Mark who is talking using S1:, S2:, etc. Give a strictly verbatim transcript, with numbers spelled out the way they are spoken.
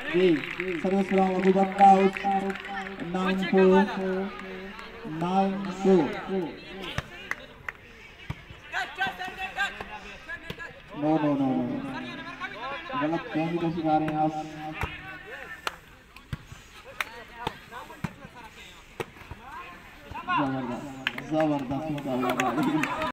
S1: Service from Abu Bakar out nine four nine four. No no no no गलत गेंद को सिखा रहे हैं आप। जबरदस्त जबरदस्त मुकाबला।